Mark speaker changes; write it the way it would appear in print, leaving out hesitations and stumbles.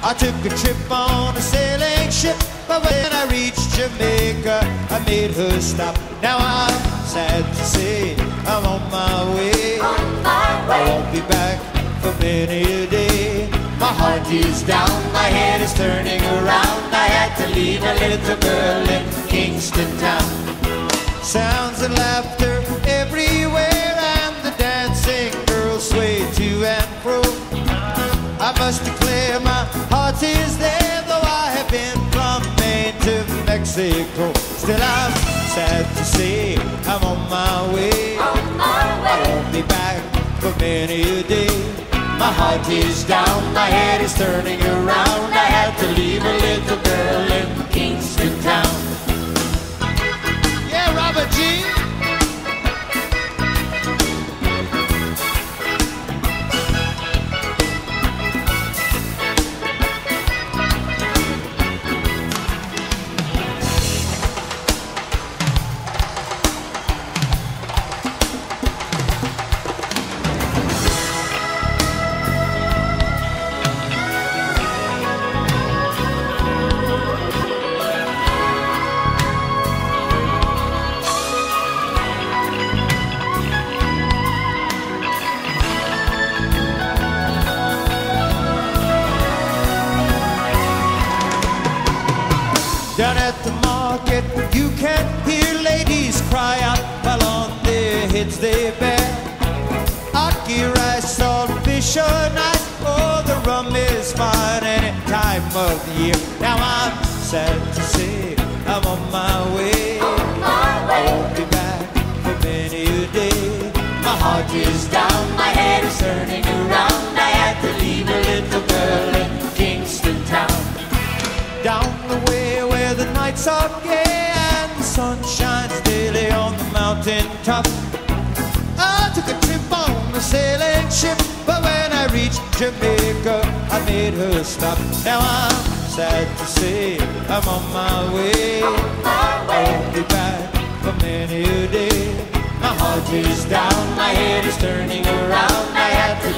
Speaker 1: I took a trip on a sailing ship, but when I reached Jamaica, I made her stop. Now I'm sad to say I'm on my way. I won't be back for many a day. My heart is down, my head is turning around. I had to leave a little girl in Kingston town. Sounds and laughter everywhere, and the dancing girls sway to and fro. I must declare my heart is there, though I have been from Maine to Mexico. Still I'm sad to say I'm on my way. I won't be back for many a day. My heart is down, my head is turning around. I had to leave a little girl in Kingston town. Yeah, Robert G. Down at the market, you can hear ladies cry out while on their heads they bear ackee rice, salt fish or nice. Oh, the rum is fine any time of the year. Now I'm sad to say I'm on my way. I won't be back for many a day. My heart is down, my head is turning around. I had to leave a little girl in Kingston town. Down the way where the nights are gay and the sun shines daily on the mountain top, I took a trip on a sailing ship, but when I reached Jamaica, I made her stop. Now I'm sad to say I'm on my way. I won't be back for many a day. My heart is down, my head is turning around. I had to